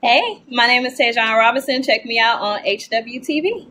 Hey, my name is TaiJaune Robinson. Check me out on HWTV.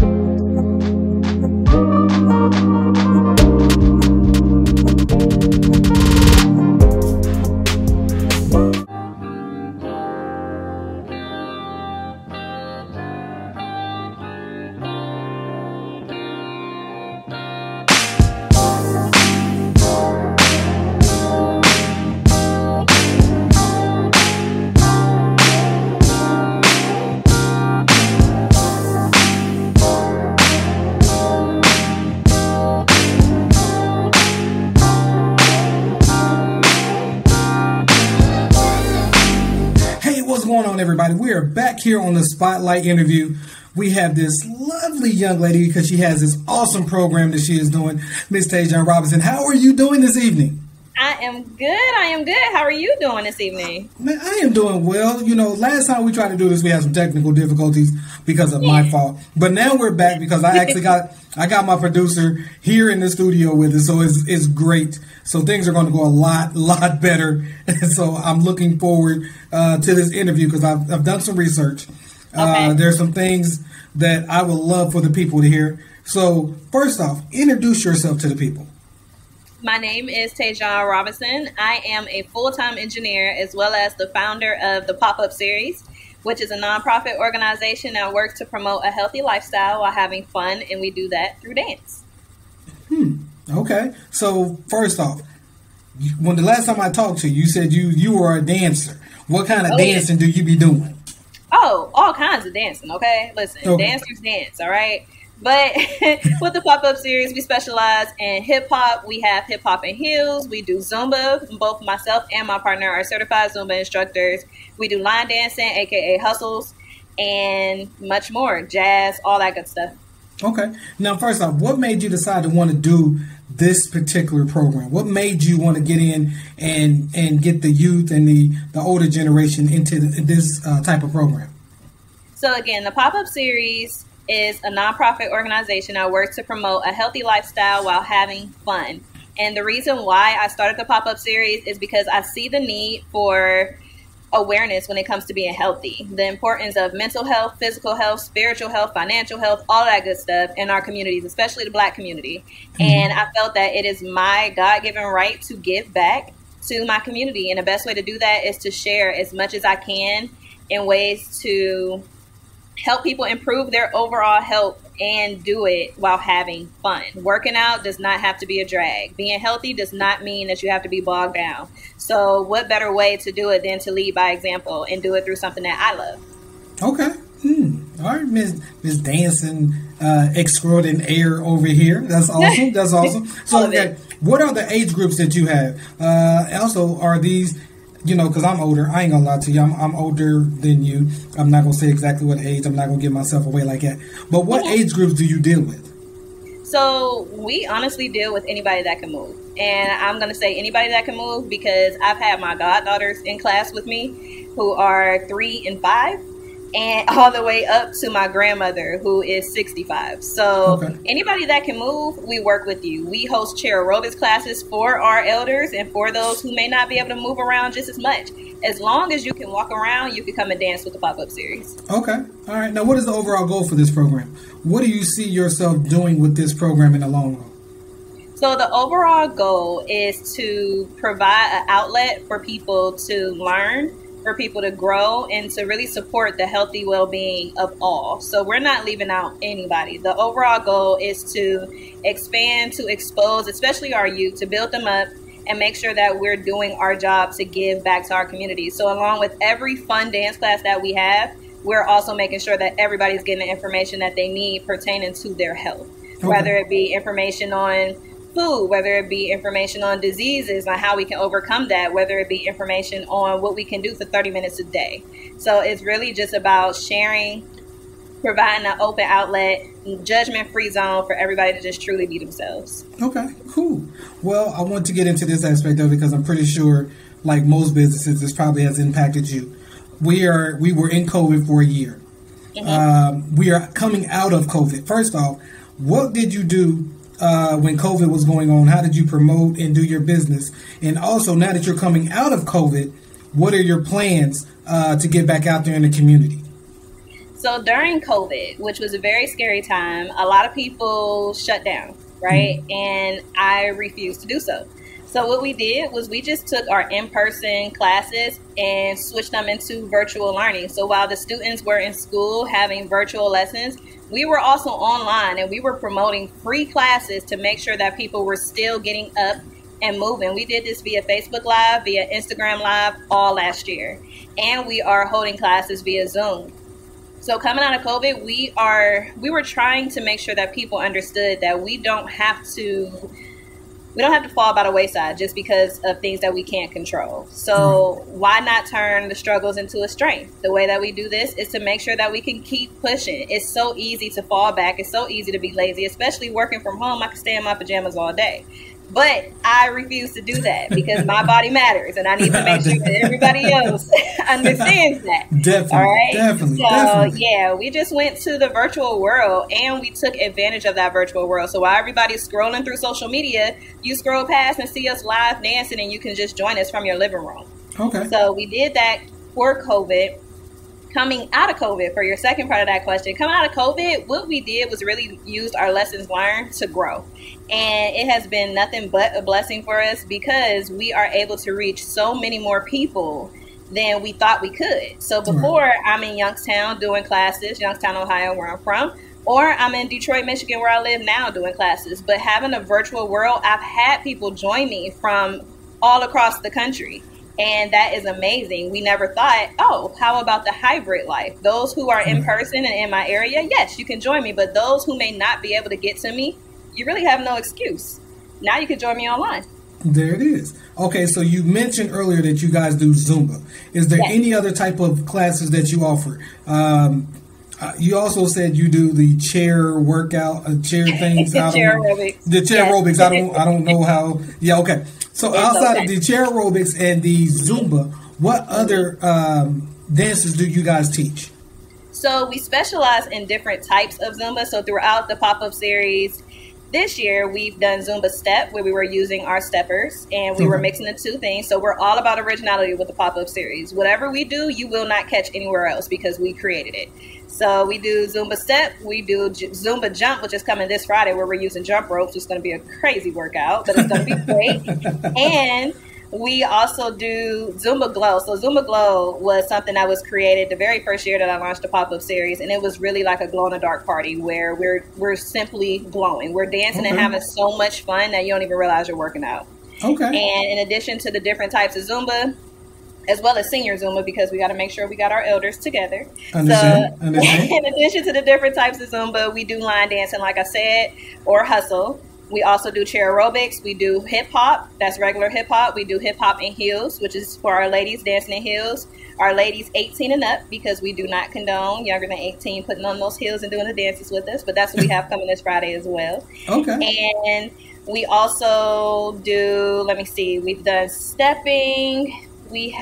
What's going on, everybody? We are back here on the Spotlight interview. We have this lovely young lady because she has this awesome program that she is doing, Miss TaiJaune Robinson. How are you doing this evening? I am good. How are you doing this evening? Man, I am doing well. You know, last time we tried to do this, we had some technical difficulties because of my fault. But now we're back because I actually got my producer here in the studio with us, so it's great. So things are going to go a lot better. And so I'm looking forward to this interview because I've done some research. Okay. There's some things that I would love for the people to hear. So first off, introduce yourself to the people. My name is TaiJaune Robinson. I am a full-time engineer as well as the founder of the Pop-Up Series, which is a nonprofit organization that works to promote a healthy lifestyle while having fun, and we do that through dance. Okay. So first off, when the last time I talked to you, you said you were a dancer. What kind of dancing do you be doing? Oh, all kinds of dancing, okay? Listen, Dancers dance, all right? But with the Pop-Up Series, we specialize in hip-hop. We have hip-hop and heels. We do Zumba. Both myself and my partner are certified Zumba instructors. We do line dancing, a.k.a. hustles, and much more. Jazz, all that good stuff. Okay. Now, first off, what made you decide to want to do this particular program? What made you want to get in and get the youth and the older generation into this type of program? So, again, the Pop-Up Series is a nonprofit organization that works to promote a healthy lifestyle while having fun. And the reason why I started the Pop-Up Series is because I see the need for awareness when it comes to being healthy. The importance of mental health, physical health, spiritual health, financial health, all that good stuff in our communities, especially the Black community. And I felt that it is my God-given right to give back to my community. And the best way to do that is to share as much as I can in ways to help people improve their overall health and do it while having fun. Working out does not have to be a drag. Being healthy does not mean that you have to be bogged down. So what better way to do it than to lead by example and do it through something that I love? Okay. All right, Miss Dancing extraordinaire over here. That's awesome. That's awesome. So what are the age groups that you have? Also, are these... You know, because I'm older. I ain't going to lie to you. I'm older than you. I'm not going to say exactly what age. I'm not going to give myself away like that. But what age groups do you deal with? So we honestly deal with anybody that can move. And I'm going to say anybody that can move because I've had my goddaughters in class with me who are 3 and 5. And all the way up to my grandmother, who is 65. So anybody that can move, we work with you. We host chair aerobics classes for our elders and for those who may not be able to move around just as much. As long as you can walk around, you can come and dance with the Pop-Up Series. Okay. All right. Now, what is the overall goal for this program? What do you see yourself doing with this program in the long run? So the overall goal is to provide an outlet for people to learn, for people to grow, and to really support the healthy well-being of all. So we're not leaving out anybody. The overall goal is to expand, to expose, especially our youth, to build them up and make sure that we're doing our job to give back to our community. So along with every fun dance class that we have, we're also making sure that everybody's getting the information that they need pertaining to their health, whether it be information on food, whether it be information on diseases, on how we can overcome that, whether it be information on what we can do for 30 minutes a day. So it's really just about sharing, providing an open outlet, judgment-free zone for everybody to just truly be themselves. Okay, cool. Well, I want to get into this aspect of it because I'm pretty sure, like most businesses, this probably has impacted you. We were in COVID for a year. We are coming out of COVID. First off, what did you do when COVID was going on? How did you promote and do your business? And also, now that you're coming out of COVID, what are your plans to get back out there in the community? So during COVID, which was a very scary time, a lot of people shut down, right? And I refused to do so. So what we did was we just took our in-person classes and switched them into virtual learning. So while the students were in school having virtual lessons, we were also online, and we were promoting free classes to make sure that people were still getting up and moving. We did this via Facebook Live, via Instagram Live all last year. And we are holding classes via Zoom. So coming out of COVID, we were trying to make sure that people understood that we don't have to fall by the wayside just because of things that we can't control. So why not turn the struggles into a strength? The way that we do this is to make sure that we can keep pushing. It's so easy to fall back. It's so easy to be lazy, especially working from home. I can stay in my pajamas all day. But I refuse to do that because my body matters, and I need to make sure that everybody else understands that. Definitely. All right. Definitely. Yeah, we just went to the virtual world, and we took advantage of that virtual world. So while everybody's scrolling through social media, you scroll past and see us live dancing, and you can just join us from your living room. Okay. So we did that for COVID. Coming out of COVID, for your second part of that question, coming out of COVID, what we did was really use our lessons learned to grow. And it has been nothing but a blessing for us because we are able to reach so many more people than we thought we could. So before, I'm in Youngstown doing classes, Youngstown, Ohio, where I'm from, or I'm in Detroit, Michigan, where I live now doing classes. But having a virtual world, I've had people join me from all across the country. And that is amazing. We never thought, oh, how about the hybrid life? Those who are in person and in my area, yes, you can join me. But those who may not be able to get to me, you really have no excuse. Now you can join me online. There it is. Okay, so you mentioned earlier that you guys do Zumba. Is there any other type of classes that you offer? You also said you do the chair workout, chair things. Chair aerobics. The chair aerobics. I don't know how. Yeah, okay. So outside of the chair aerobics and the Zumba, what other dances do you guys teach? So we specialize in different types of Zumba. So throughout the pop-up series, this year we've done Zumba Step, where we were using our steppers and we were mixing the two things. So we're all about originality with the pop-up series. Whatever we do, you will not catch anywhere else because we created it. So we do Zumba Step, we do Zumba Jump, which is coming this Friday, where we're using jump ropes. It's going to be a crazy workout, but it's going to be great. And we also do Zumba Glow. So Zumba Glow was something that was created the very first year that I launched the pop-up series, and it was really like a glow-in-the-dark party where we're simply glowing. We're dancing and having so much fun that you don't even realize you're working out. Okay. And in addition to the different types of Zumba, as well as senior Zumba, because we got to make sure we got our elders together. Understand. In addition to the different types of Zumba, we do line dancing, like I said, or hustle. We also do chair aerobics. We do hip hop. That's regular hip hop. We do hip hop in heels, which is for our ladies dancing in heels. Our ladies 18 and up, because we do not condone younger than 18 putting on those heels and doing the dances with us. But that's what we have coming this Friday as well. Okay. And we also do, we've done stepping. We've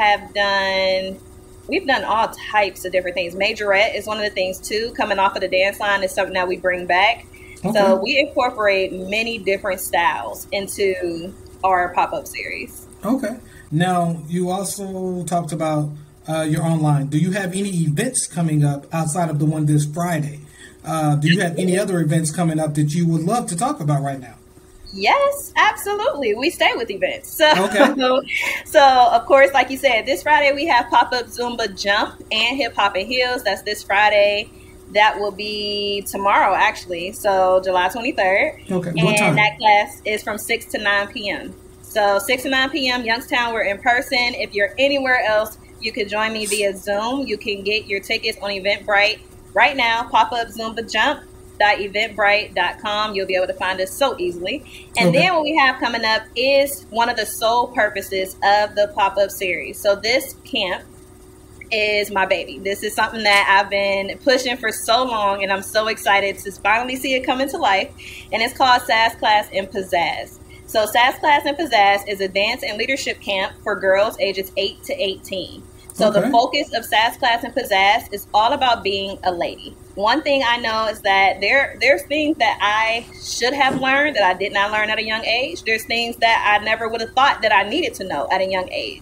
done all types of different things. Majorette is one of the things too. Coming off of the dance line is something that we bring back. Okay. So we incorporate many different styles into our pop-up series. Okay. Now, you also talked about your online. Do you have any events coming up outside of the one this Friday? Do you have any other events coming up that you would love to talk about right now? Yes, absolutely. We stay with events. So of course, like you said, this Friday we have pop-up Zumba Jump and Hip Hop and Heels. That's this Friday. That will be tomorrow, actually. So July 23rd. Okay. What time? And that class is from 6 to 9 p.m. So 6 to 9 p.m. Youngstown, we're in person. If you're anywhere else, you can join me via Zoom. You can get your tickets on Eventbrite right now. Pop-up Zumba Jump. Eventbrite.com. You'll be able to find us so easily. And then what we have coming up is one of the sole purposes of the pop-up series. So this camp is my baby. This is something that I've been pushing for so long, and I'm so excited to finally see it come into life. And it's called Sass Class and Pizzazz. So Sass Class and Pizzazz is a dance and leadership camp for girls ages 8 to 18. So the focus of Sass Class and Pizzazz is all about being a lady. One thing I know is that there's things that I should have learned that I did not learn at a young age. There's things that I never would have thought that I needed to know at a young age.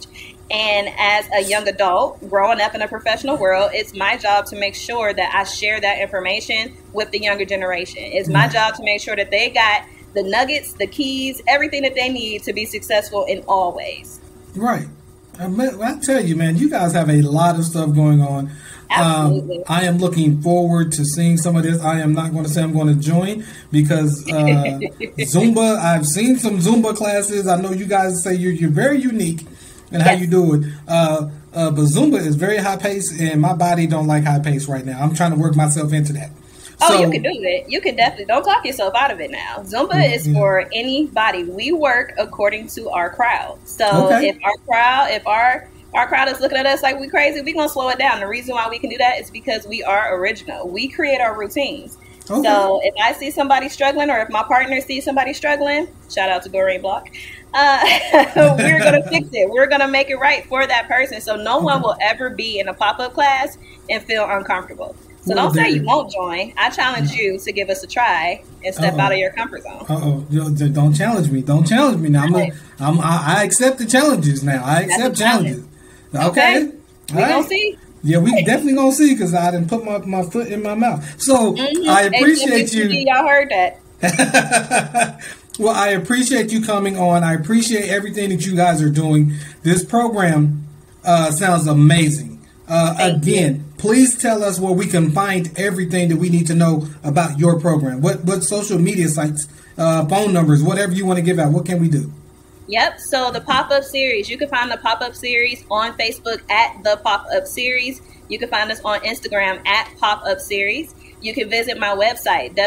And as a young adult growing up in a professional world, it's my job to make sure that I share that information with the younger generation. It's my job to make sure that they got the nuggets, the keys, everything that they need to be successful in all ways. Right. I tell you, man, you guys have a lot of stuff going on. Absolutely. I am looking forward to seeing some of this. I am not going to say I'm going to join because Zumba, I've seen some Zumba classes. I know you guys say you're very unique in how you do it. But Zumba is very high paced, and my body don't like high pace right now. I'm trying to work myself into that. Oh, you can do it. You can definitely. Don't talk yourself out of it now. Zumba is for anybody. We work according to our crowd. So if our crowd is looking at us like we crazy, we're going to slow it down. The reason why we can do that is because we are original. We create our routines. Okay. So if I see somebody struggling, or if my partner sees somebody struggling, shout out to Doreen Block, we're going to fix it. We're going to make it right for that person. So no one will ever be in a pop-up class and feel uncomfortable. So don't say you won't join. I challenge you to give us a try and step out of your comfort zone. Don't challenge me. Don't challenge me now. I accept the challenges now. I accept challenges. Okay. We gonna see. Yeah, we definitely gonna see because I didn't put my foot in my mouth. So I appreciate you. Y'all heard that. Well, I appreciate you coming on. I appreciate everything that you guys are doing. This program sounds amazing. Again, please tell us where we can find everything that we need to know about your program. What social media sites, phone numbers, whatever you want to give out. What can we do? Yep. So the pop-up series, you can find the pop-up series on Facebook at the pop-up series. You can find us on Instagram at pop-up series. You can visit my website,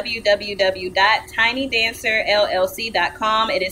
www.tinydancerllc.com. It is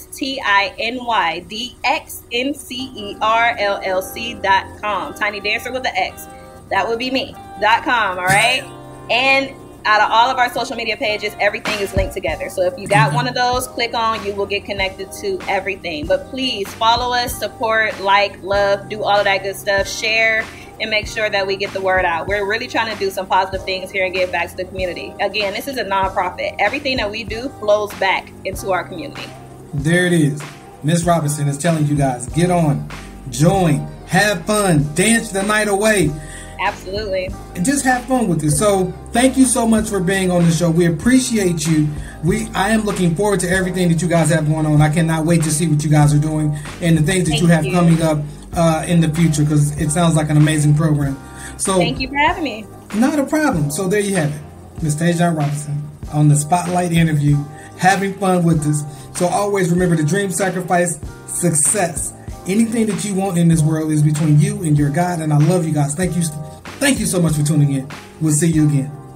TinyDxNcerllc.com. Tiny Dancer with the X. That would be me.com. All right. And out of all of our social media pages, everything is linked together. So if you got one of those, click on, you will get connected to everything. But please follow us, support, like, love, do all of that good stuff, share, and make sure that we get the word out. We're really trying to do some positive things here and give back to the community. Again, this is a nonprofit. Everything that we do flows back into our community. There it is. Miss Robinson is telling you guys, get on, join, have fun, dance the night away. Absolutely. And just have fun with it. So thank you so much for being on the show. We appreciate you. I am looking forward to everything that you guys have going on. I cannot wait to see what you guys are doing and the things that you have coming up in the future, because it sounds like an amazing program. So thank you for having me. Not a problem. So there you have it. Miss TaiJaune Robinson on the Spotlight interview, having fun with us. So always remember to dream, sacrifice, success. Anything that you want in this world is between you and your God. And I love you guys. Thank you so much for tuning in. We'll see you again.